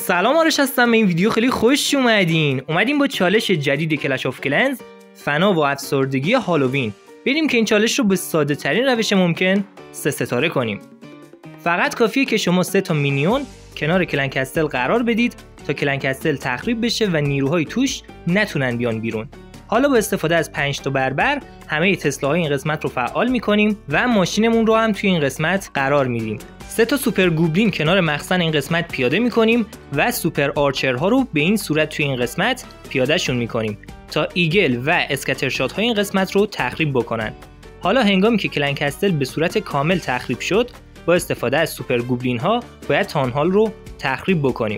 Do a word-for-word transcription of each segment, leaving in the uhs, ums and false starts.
سلام آرش هستم. به این ویدیو خیلی خوش اومدین. اومدیم با چالش جدید کلش آف کلنز فنا و افسردگی هالووین بریم که این چالش رو به ساده ترین روش ممکن سه ستاره کنیم. فقط کافیه که شما سه تا مینیون کنار کلن کستل قرار بدید تا کلن کستل تخریب بشه و نیروهای توش نتونن بیان بیرون. حالا با استفاده از پنج تا بربر همه تسلاهای این قسمت رو فعال میکنیم و ماشینمون رو هم توی این قسمت قرار میدیم. سه تا سوپر گوبلین کنار مخزن این قسمت پیاده میکنیم و سوپر آرچرها رو به این صورت توی این قسمت پیاده شون میکنیم تا ایگل و اسکتر شات های این قسمت رو تخریب بکنن. حالا هنگامی که کلن کستل به صورت کامل تخریب شد، با استفاده از سوپر گوبلین ها باید تانهال رو تخریب بکنیم.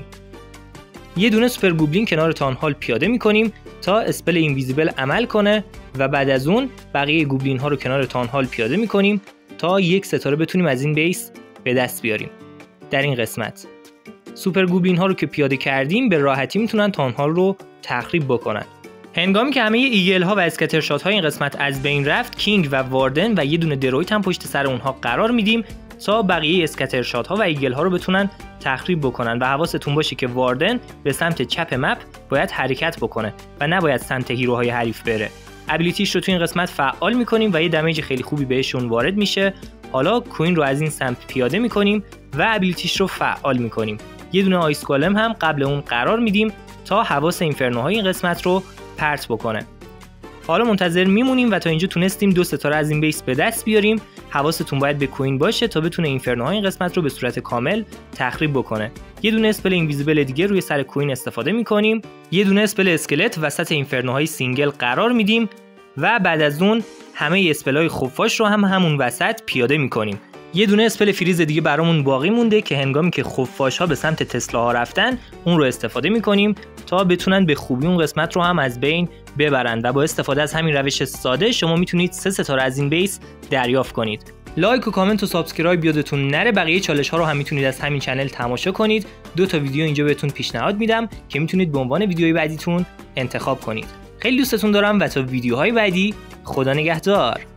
یه دونه سوپر گوبلین کنار تانهال پیاده میکنیم تا اسپل اینویزیبل عمل کنه و بعد از اون بقیه گوبلین ها رو کنار تانهال پیاده میکنیم تا یک ستاره بتونیم از این بیس به دست بیاریم. در این قسمت سوپر گوبلین ها رو که پیاده کردیم به راحتی میتونن تانهال رو تخریب بکنن. هنگامی که همه ایگل ها و اسکتر شات های این قسمت از بین رفت، کینگ و واردن و یه دونه درویت هم پشت سر اونها قرار میدیم تا بقیه اسکتر شات ها و ایگل ها رو بتونن تخریب بکنن و حواستون باشه که واردن به سمت چپ مپ باید حرکت بکنه و نباید سمت هیروهای حریف بره. ابیلیتیش رو تو این قسمت فعال میکنیم و یه دمیج خیلی خوبی بهشون وارد میشه. حالا کوین رو از این سمت پیاده میکنیم و ابیلیتیش رو فعال میکنیم. یه دونه آیس گالم هم قبل اون قرار میدیم تا حواس اینفرنوهای این قسمت رو پرت بکنه. حالا منتظر میمونیم و تا اینجا تونستیم دو ستاره از این بیس به دست بیاریم. حواستون باید به کوین باشه تا بتونه اینفرنوهای این قسمت رو به صورت کامل تخریب بکنه. یه دونه اسپل اینویزیبل دیگه روی سر کوین استفاده میکنیم. یه دونه اسپل اسکلت وسط اینفرنوهای سینگل قرار میدیم و بعد از اون همه اسپلای خفاش رو هم همون وسط پیاده میکنیم. یه دونه اسپل فریز دیگه برامون باقی مونده که هنگامی که خفاش ها به سمت تسلا ها رفتن اون رو استفاده میکنیم تا بتونن به خوبی اون قسمت رو هم از بین ببرن و با استفاده از همین روش ساده شما میتونید سه ستاره از این بیس دریافت کنید. لایک و کامنت و سابسکرایب یادتون نره. بقیه چالش ها رو هم میتونید از همین کانال تماشا کنید. دو تا ویدیو اینجا بهتون پیشنهاد میدم که میتونید به عنوان ویدیوی بعدیتون انتخاب کنید. خیلی دوستتون دارم و تا ویدیوهای بعدی خدا نگهدار.